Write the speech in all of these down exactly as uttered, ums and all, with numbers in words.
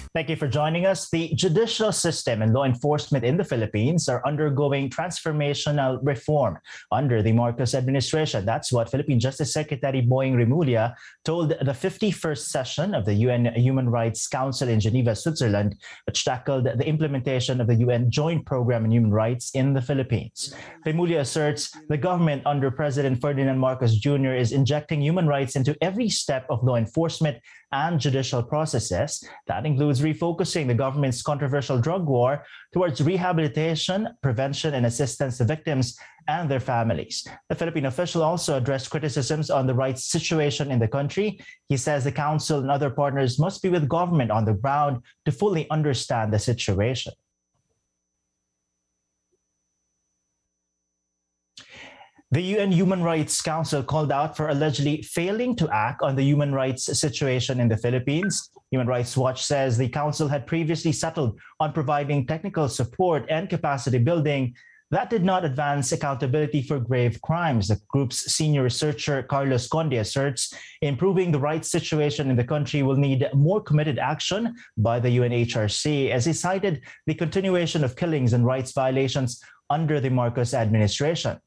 Thank you for joining us. The judicial system and law enforcement in the Philippines are undergoing transformational reform under the Marcos administration. That's what Philippine Justice Secretary Boying Remulla told the fifty-first session of the U N Human Rights Council in Geneva, Switzerland, which tackled the implementation of the U N Joint Program on Human Rights in the Philippines. Remulla asserts the government under President Ferdinand Marcos Junior is injecting human rights into every step of law enforcement and judicial processes. That includes refocusing the government's controversial drug war towards rehabilitation, prevention, and assistance to victims and their families. The Philippine official also addressed criticisms on the rights situation in the country. He says the council and other partners must be with government on the ground to fully understand the situation. The U N Human Rights Council called out for allegedly failing to act on the human rights situation in the Philippines. Human Rights Watch says the council had previously settled on providing technical support and capacity building that did not advance accountability for grave crimes. The group's senior researcher, Carlos Conde, asserts improving the rights situation in the country will need more committed action by the U N H R C, as he cited the continuation of killings and rights violations under the Marcos administration.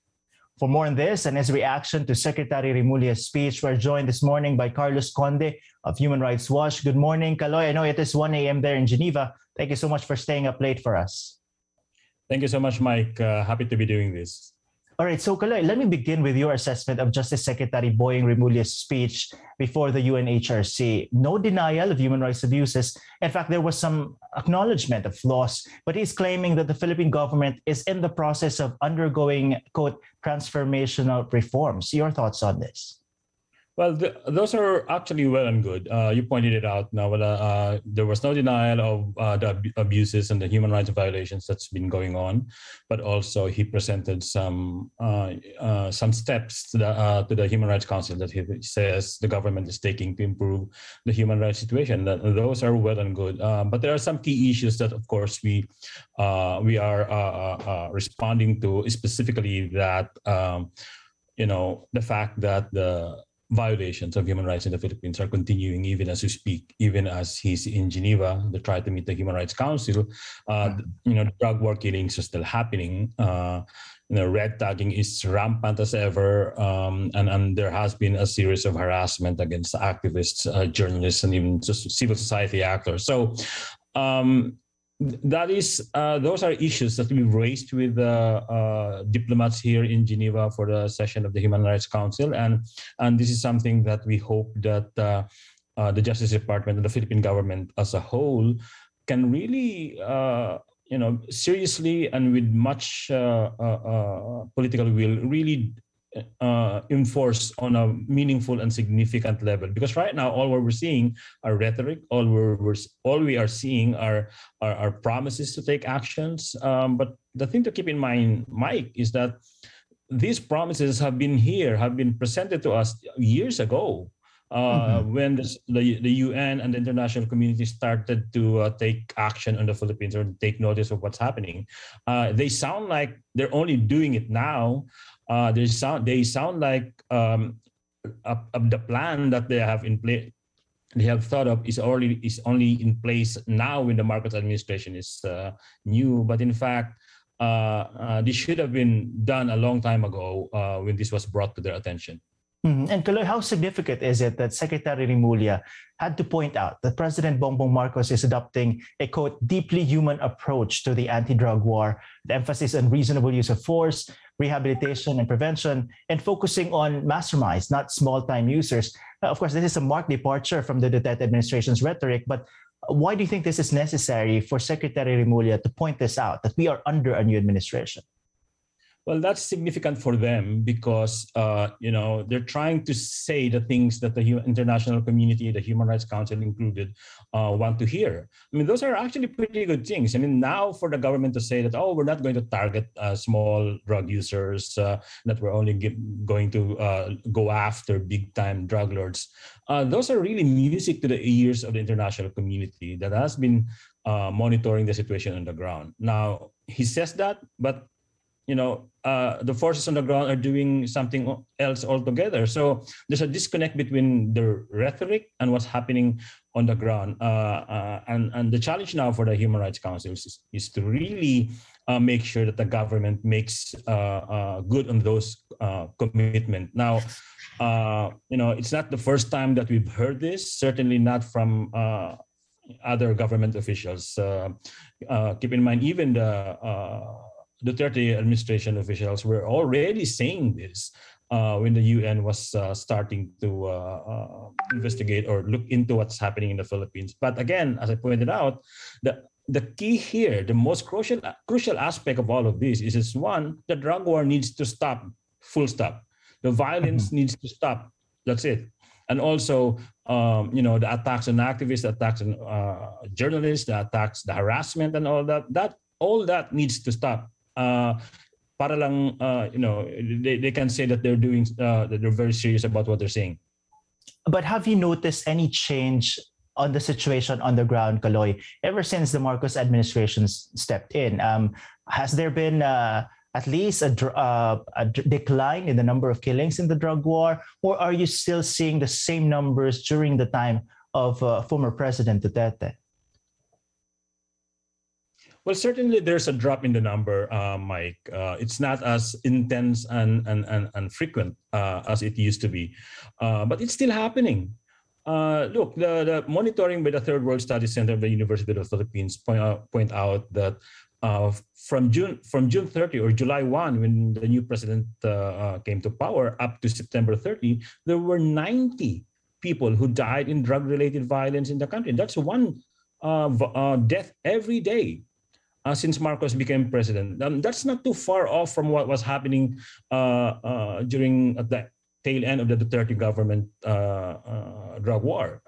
For more on this and his reaction to Secretary Remulla's speech, we're joined this morning by Carlos Conde of Human Rights Watch. Good morning, Kaloy. I know it is one a m there in Geneva. Thank you so much for staying up late for us. Thank you so much, Mike. Uh, happy to be doing this. All right, so Kaloy, let me begin with your assessment of Justice Secretary Boying Remulla's speech before the U N H R C. No denial of human rights abuses. In fact, there was some acknowledgement of flaws, but he's claiming that the Philippine government is in the process of undergoing, quote, transformational reforms. Your thoughts on this? Well, the, those are actually well and good. Uh, you pointed it out. Now, well, uh, there was no denial of uh, the ab abuses and the human rights violations that's been going on, but also he presented some uh, uh, some steps to the uh, to the Human Rights Council that he says the government is taking to improve the human rights situation. That, those are well and good. Uh, but there are some key issues that, of course, we uh, we are uh, uh, responding to, specifically that um, you know the fact that the violations of human rights in the Philippines are continuing even as we speak, even as he's in Geneva to try to meet the Human Rights Council. Uh, you know, the drug war killings are still happening. Uh, you know, red tagging is rampant as ever, um, and, and there has been a series of harassment against activists, uh, journalists, and even just civil society actors. So um, that is, uh, those are issues that we've raised with uh, uh, diplomats here in Geneva for the session of the Human Rights Council, and and this is something that we hope that uh, uh, the Justice Department and the Philippine government as a whole can really, uh, you know, seriously and with much uh, uh, uh, political will, really uh, enforce on a meaningful and significant level. Because right now, all we're seeing are rhetoric. All we're, we're all we are seeing are are, are promises to take actions. Um, but the thing to keep in mind, Mike, is that these promises have been here, have been presented to us years ago. Uh, mm-hmm. When the, the the U N and the international community started to uh, take action on the Philippines or take notice of what's happening, uh, they sound like they're only doing it now. Uh, they sound they sound like um, uh, uh, the plan that they have in place, they have thought of is already is only in place now when the Marcos administration is uh, new. But in fact, uh, uh, this should have been done a long time ago uh, when this was brought to their attention. Mm-hmm. And Kaloy, how significant is it that Secretary Remulla had to point out that President Bongbong Marcos is adopting a, quote, deeply human approach to the anti-drug war, the emphasis on reasonable use of force, rehabilitation and prevention, and focusing on masterminds, not small-time users. Of course, this is a marked departure from the Duterte administration's rhetoric, but why do you think this is necessary for Secretary Remulla to point this out, that we are under a new administration? Well, that's significant for them because, uh, you know, they're trying to say the things that the international community, the Human Rights Council included, uh, want to hear. I mean, those are actually pretty good things. I mean, now for the government to say that, oh, we're not going to target uh, small drug users, uh, that we're only give, going to uh, go after big-time drug lords, uh, those are really music to the ears of the international community that has been uh, monitoring the situation on the ground. Now, he says that, but you know, uh, the forces on the ground are doing something else altogether. So there's a disconnect between the rhetoric and what's happening on the ground. Uh, uh, and, and the challenge now for the Human Rights Council is, is to really uh, make sure that the government makes uh, uh, good on those uh, commitments. Now, uh, you know, it's not the first time that we've heard this, certainly not from uh, other government officials. Uh, uh, keep in mind, even the uh, Duterte administration officials were already saying this uh, when the U N was uh, starting to uh, uh, investigate or look into what's happening in the Philippines. But again, as I pointed out, the the key here, the most crucial crucial aspect of all of this is, is one, the drug war needs to stop, full stop. The violence mm-hmm. needs to stop. That's it. And also, um, you know, the attacks on activists, the attacks on uh, journalists, the attacks, the harassment, and all that. That all that needs to stop. Uh, para lang, uh, you know, they, they can say that they're doing, uh, that they're very serious about what they're saying. But have you noticed any change on the situation on the ground, Kaloy, ever since the Marcos administration stepped in? Um, has there been uh, at least a, uh, a decline in the number of killings in the drug war, or are you still seeing the same numbers during the time of uh, former President Duterte? Well, certainly there's a drop in the number, uh, Mike. Uh, it's not as intense and and and, and frequent uh, as it used to be, uh, but it's still happening. Uh, look, the, the monitoring by the Third World Studies Center of the University of the Philippines point out, point out that uh, from June from June thirtieth or July first, when the new president uh, uh, came to power, up to September thirtieth, there were ninety people who died in drug-related violence in the country. That's one uh, uh, death every day. Uh, since Marcos became president. Um, that's not too far off from what was happening uh, uh, during the tail end of the Duterte government uh, uh, drug war.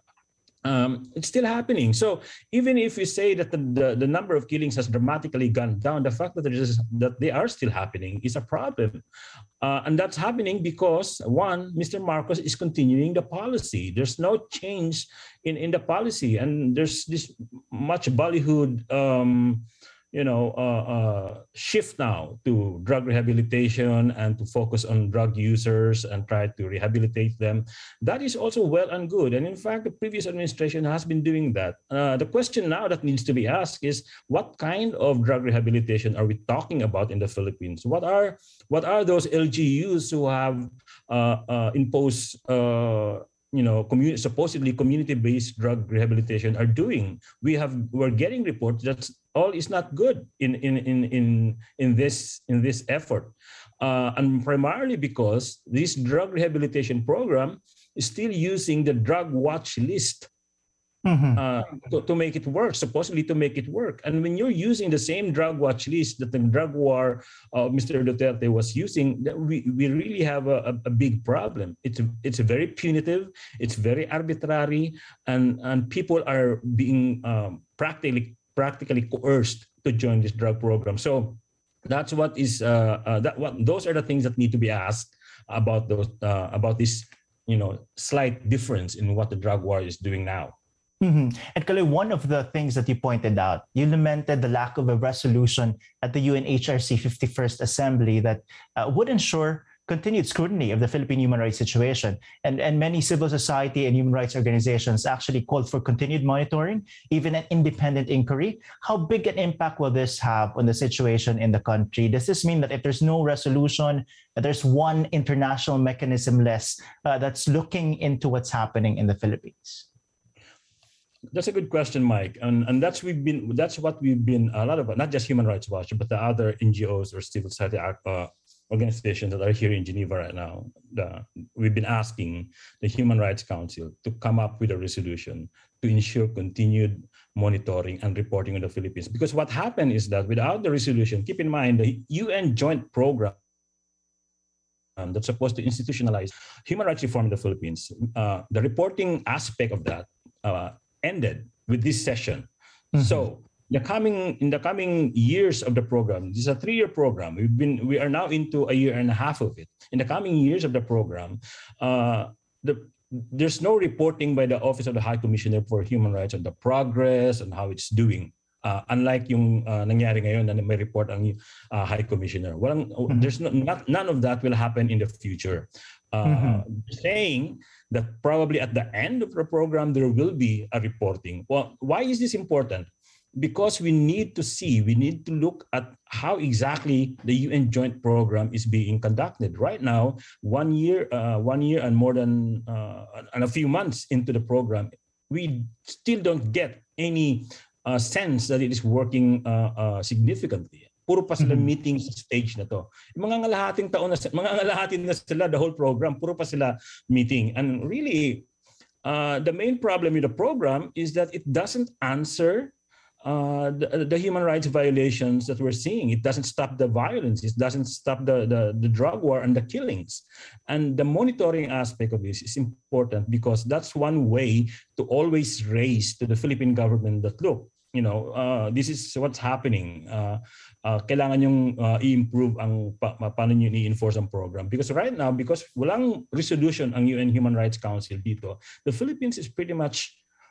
Um, it's still happening. So even if we say that the, the, the number of killings has dramatically gone down, the fact that, there is, that they are still happening is a problem. Uh, and that's happening because, one, Mister Marcos is continuing the policy. There's no change in, in the policy. And there's this much ballyhooed um, you know, uh, uh, shift now to drug rehabilitation and to focus on drug users and try to rehabilitate them. That is also well and good. And in fact, the previous administration has been doing that. Uh, the question now that needs to be asked is, what kind of drug rehabilitation are we talking about in the Philippines? What are what are those L G Us who have uh, uh, imposed uh, you know, community, supposedly community-based drug rehabilitation are doing? We have we're getting reports that all is not good in in in in in this in this effort, uh, and primarily because this drug rehabilitation program is still using the drug watch list. Mm-hmm. Uh, to, to make it work, supposedly to make it work. And when you're using the same drug watch list that the drug war uh, Mister Duterte was using, we, we really have a, a big problem. It's it's very punitive, it's very arbitrary, and, and people are being um, practically practically coerced to join this drug program. So that's what is uh, uh, that what those are the things that need to be asked about those uh, about this you know slight difference in what the drug war is doing now. Mm-hmm. And Kaloy, one of the things that you pointed out, you lamented the lack of a resolution at the U N H R C fifty-first Assembly that uh, would ensure continued scrutiny of the Philippine human rights situation. And, and many civil society and human rights organizations actually called for continued monitoring, even an independent inquiry. How big an impact will this have on the situation in the country? Does this mean that if there's no resolution, that there's one international mechanism less uh, that's looking into what's happening in the Philippines? That's a good question, Mike, and and that's we've been that's what we've been a lot of not just Human Rights Watch, but the other N G Os or civil society uh, organizations that are here in Geneva right now. The, we've been asking the Human Rights Council to come up with a resolution to ensure continued monitoring and reporting on the Philippines. Because what happened is that without the resolution, keep in mind the U N joint program Um, that's supposed to institutionalize human rights reform in the Philippines. Uh, the reporting aspect of that uh, ended with this session. Mm-hmm. So the coming in the coming years of the program, this is a three-year program. We've been we are now into a year and a half of it. In the coming years of the program, uh, the there's no reporting by the Office of the High Commissioner for Human Rights on the progress and how it's doing Uh, unlike yung uh, nangyari ngayon na may report ang uh, High Commissioner. Walang, mm-hmm. There's no, not, none of that will happen in the future. Uh, mm-hmm. Saying that probably at the end of the program there will be a reporting. Well, why is this important? Because we need to see, we need to look at how exactly the U N Joint Program is being conducted. Right now, one year, uh, one year and more than uh, and a few months into the program, we still don't get any Uh, sense that it is working uh, uh, significantly. Puro pa sila mm-hmm. meeting sa stage na to. Mga ngalahating taon na, mga ngalahating na sila, the whole program, puro pa sila meeting. And really, uh, the main problem with the program is that it doesn't answer uh, the, the human rights violations that we're seeing. It doesn't stop the violence. It doesn't stop the, the, the drug war and the killings. And the monitoring aspect of this is important because that's one way to always raise to the Philippine government that, look, you know, uh, this is what's happening. Uh, uh, kailangan yung uh, i-improve ang pa, paano nyo i-enforce ang program. Because right now, because walang resolution ang U N Human Rights Council dito, the Philippines is pretty much,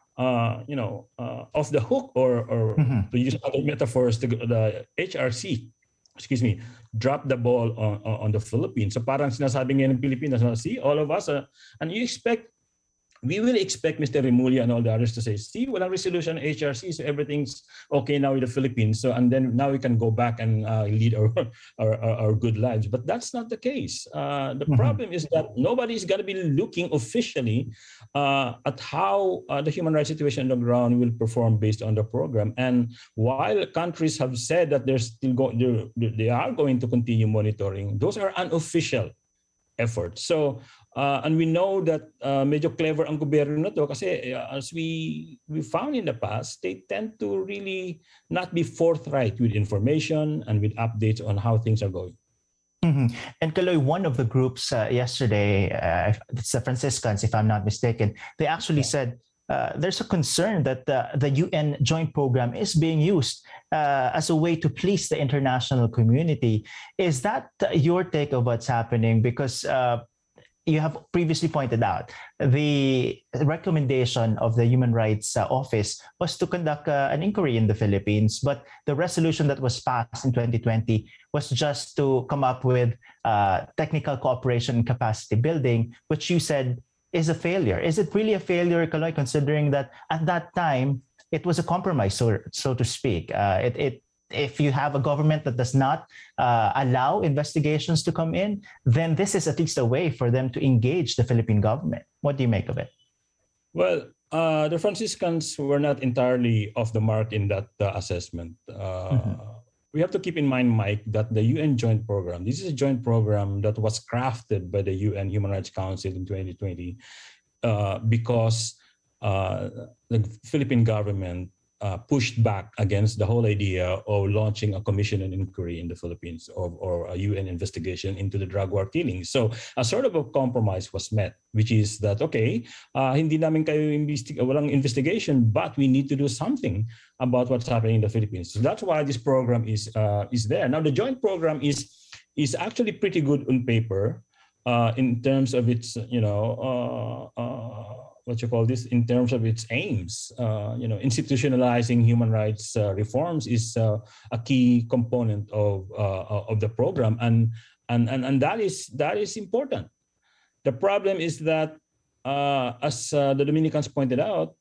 uh, you know, uh, off the hook or, or mm-hmm. to use other metaphors, the, the H R C, excuse me, drop the ball on, on the Philippines. So parang sinasabi ngayon ng Pilipinas, see, all of us, uh, and you expect, we will expect Mister Remulla and all the others to say, see, walang resolution H R C, so everything's okay now with the Philippines. So, and then now we can go back and uh, lead our, our, our, our good lives. But that's not the case. Uh, the mm-hmm. problem is that nobody is going to be looking officially uh, at how uh, the human rights situation on the ground will perform based on the program. And while countries have said that they're still going, they are going to continue monitoring, those are unofficial efforts. So, Uh, and we know that uh, medyo clever ang gobyerno na to kasi uh, as we we found in the past, they tend to really not be forthright with information and with updates on how things are going. Mm-hmm. And Kaloy, one of the groups uh, yesterday, uh, it's the Franciscans, if I'm not mistaken, they actually yeah. said uh, there's a concern that uh, the U N Joint Program is being used uh, as a way to please the international community. Is that uh, your take of what's happening? Because uh, you have previously pointed out the recommendation of the Human Rights uh, Office was to conduct uh, an inquiry in the Philippines, but the resolution that was passed in twenty twenty was just to come up with uh, technical cooperation and capacity building, which you said is a failure. Is it really a failure, Kaloy, considering that at that time it was a compromise, so so to speak? Uh, it it If you have a government that does not uh, allow investigations to come in, then this is at least a way for them to engage the Philippine government. What do you make of it? Well, uh, the Franciscans were not entirely off the mark in that uh, assessment. Uh, mm-hmm. We have to keep in mind, Mike, that the U N Joint Program, this is a joint program that was crafted by the U N Human Rights Council in twenty twenty uh, because uh, the Philippine government Uh, pushed back against the whole idea of launching a commission and inquiry in the Philippines or, or a U N investigation into the drug war killings. So a sort of a compromise was met, which is that, okay, uh, hindi namin kayo investi- walang investigation, but we need to do something about what's happening in the Philippines. So that's why this program is uh, is there. Now, the joint program is is actually pretty good on paper uh, in terms of its, you know, uh, uh, what you call this, in terms of its aims. Uh, you know, institutionalizing human rights uh, reforms is uh, a key component of uh, of the program, and and and and that is that is important. The problem is that, uh, as uh, the Dominicans pointed out,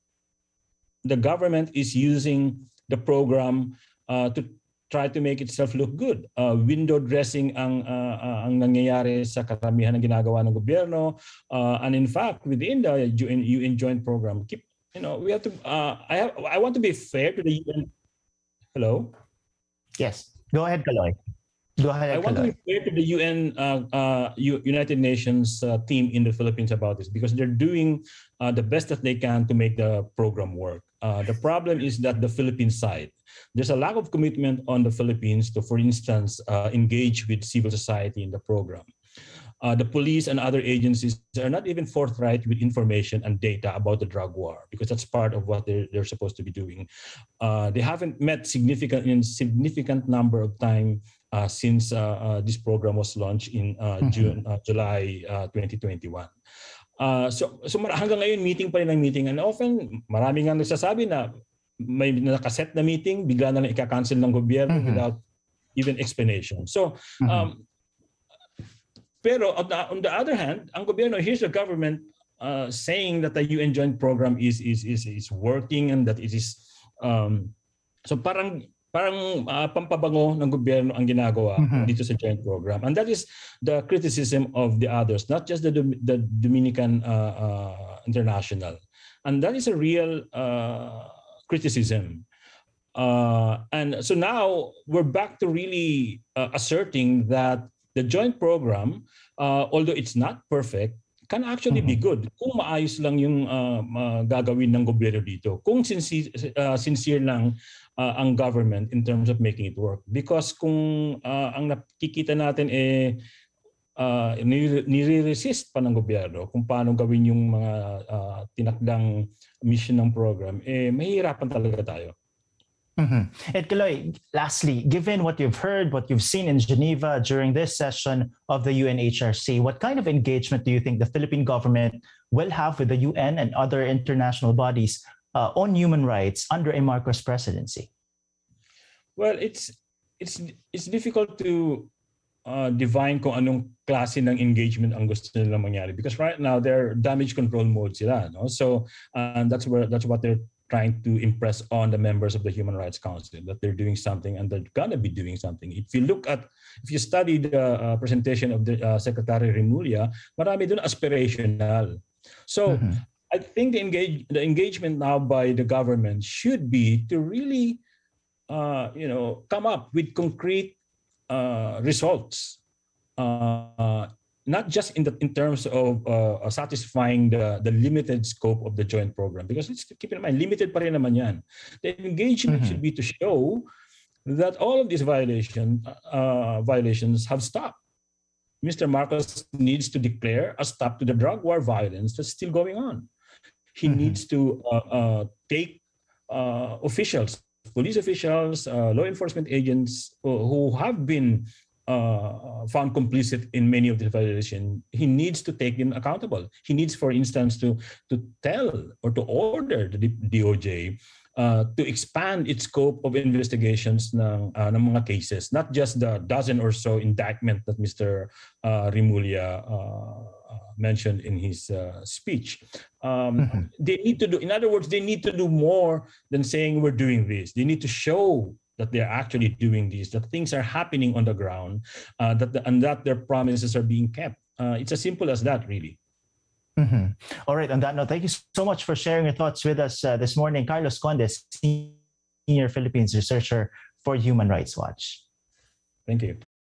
the government is using the program uh, to try to make itself look good. Uh, window dressing ang uh, uh, ang nangyayari sa karamihan ng ginagawa ng gobyerno, uh, and in fact within the U N, U N Joint Program, keep you know we have to. Uh, I have I want to be fair to the U N. Hello. Yes, go ahead, Kaloy. Go ahead. I want Kaloy. to be fair to the U N uh, uh, United Nations uh, team in the Philippines about this because they're doing uh, the best that they can to make the program work. Uh, the problem is that the Philippine side, there's a lack of commitment on the Philippines to, for instance, uh, engage with civil society in the program. Uh, the police and other agencies are not even forthright with information and data about the drug war because that's part of what they're, they're supposed to be doing. Uh, they haven't met significant in significant number of time uh, since uh, uh, this program was launched in uh, mm-hmm. June, uh, July uh, twenty twenty-one. Uh, so, so hanggang ngayon, meeting pa rin ang meeting. And often, marami nga nagsasabi na may nakaset na meeting, bigla na lang ika-cancel ng gobyerno Mm-hmm. without even explanation. So, Mm-hmm. um, pero on the, on the other hand, ang gobyerno, here's the government uh, saying that the U N Joint Program is is is is working and that it is um, so parang parang uh, pampabango ng gobyerno ang ginagawa mm-hmm. dito sa joint program, and that is the criticism of the others, not just the the Dominican uh, uh, International, and that is a real uh, criticism. Uh, and so now we're back to really uh, asserting that the joint program, uh, although it's not perfect, can actually mm-hmm. be good kung maayos lang yung uh, uh, gagawin ng gobyerno dito. Kung sincere, uh, sincere lang uh, ang government in terms of making it work. Because kung uh, ang nakikita natin eh uh, nire-resist pa ng gobyerno kung paano gawin yung mga uh, tinakdang mission ng program, eh mahihirapan talaga tayo. Mm-hmm. Ed Caloy, lastly, given what you've heard, what you've seen in Geneva during this session of the U N H R C, what kind of engagement do you think the Philippine government will have with the U N and other international bodies uh, on human rights under a Marcos presidency? Well, it's it's it's difficult to uh, divine kung anong klase ng engagement ang gusto nila mangyari, because right now they're damage control mode sila, no? So uh, that's where that's what they're trying to impress on the members of the Human Rights Council, that they're doing something and they're gonna be doing something. If you look at, if you study the uh, presentation of the uh, Secretary Remulla, marami dun aspirational. So mm-hmm. I think the engage the engagement now by the government should be to really, uh, you know, come up with concrete uh, results. Uh, not just in the in terms of uh, satisfying the the limited scope of the joint program, because let's keep in mind, limited pa rin naman yan. The engagement mm-hmm. should be to show that all of these violation uh, violations have stopped. Mister Marcos needs to declare a stop to the drug war violence that's still going on. He mm-hmm. needs to uh, uh, take uh, officials, police officials, uh, law enforcement agents who, who have been Uh, found complicit in many of the violations. He needs to take them accountable. He needs, for instance, to to tell or to order the D O J uh, to expand its scope of investigations ng, uh, ng mga cases, not just the dozen or so indictment that Mister Uh, Remulla uh, mentioned in his uh, speech. Um, mm-hmm. They need to do, in other words, they need to do more than saying we're doing this. They need to show that they're actually doing this, that things are happening on the ground, uh, that the, and that their promises are being kept. Uh, it's as simple as that, really. Mm-hmm. All right. On that note, thank you so much for sharing your thoughts with us uh, this morning. Carlos Condes, Senior Philippines Researcher for Human Rights Watch. Thank you.